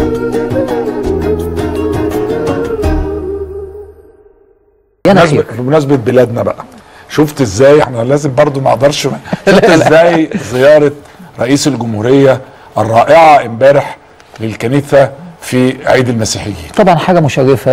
بمناسبة بلادنا بقى، شفت ازاي احنا لازم برضو ما اقدرش شفت ازاي زيارة رئيس الجمهورية الرائعة امبارح للكنيسة في عيد المسيحيين؟ طبعا حاجة مشرفة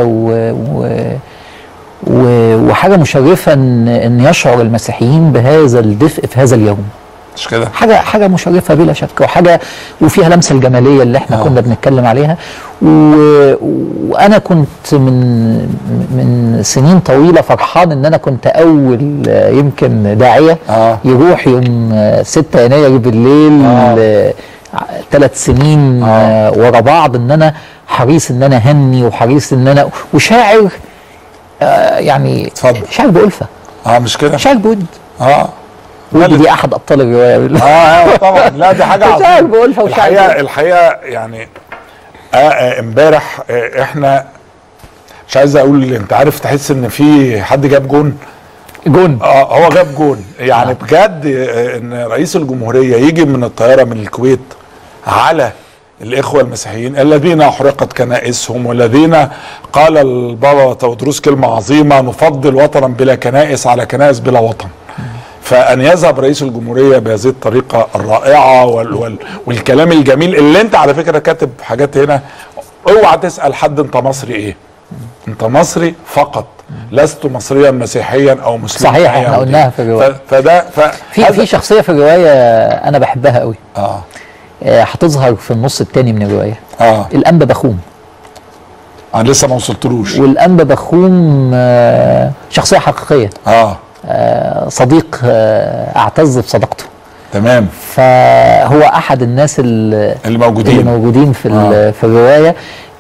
وحاجة مشرفة ان يشعر المسيحيين بهذا الدفء في هذا اليوم. مش كده؟ حاجة مشرفة بلا شك، وفيها لمسة الجمالية اللي احنا كنا بنتكلم عليها. وانا كنت من سنين طويلة فرحان ان انا كنت اول يمكن داعية يروح يوم 6 يناير بالليل 3 سنين ورا بعض، ان انا حريص ان انا هني وحريص ان انا وشاعر يعني اتفضل. شاعر بألفة. مش كده؟ شاعر بود. ودي احد ابطال الروايه. طبعا. لا دي حاجه عظيمه الحقيقه يعني. امبارح احنا مش عايز اقول، انت عارف تحس ان في حد جاب جون. هو جاب جون يعني بجد. ان رئيس الجمهوريه يجي من الطياره من الكويت على الاخوه المسيحيين الذين احرقت كنائسهم، والذين قال البابا تودروس كلمه عظيمه: نفضل وطنا بلا كنائس على كنائس بلا وطن. فأن يذهب رئيس الجمهورية بهذه الطريقة الرائعة والكلام الجميل اللي انت على فكرة كاتب حاجات هنا. اوعى تسأل حد انت مصري ايه، انت مصري فقط، لست مصريا مسيحيا او مسلما. صحيح، احنا قلناها في الرواية. في شخصية في الرواية انا بحبها قوي. هتظهر في النص الثاني من الرواية. الأنبا بخوم. انا لسه ما وصلتلوش. والأنبا بخوم شخصية حقيقية. صديق اعتز بصداقته. تمام. فهو احد الناس اللي موجودين في الروايه.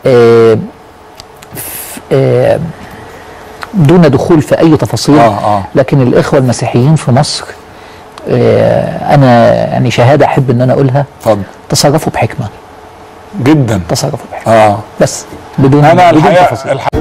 دون دخول في اي تفاصيل. لكن الاخوه المسيحيين في مصر، انا يعني شهاده احب ان انا اقولها. اتفضل. تصرفوا بحكمه جدا. تصرفوا بحكمه. بس بدون تفاصيل.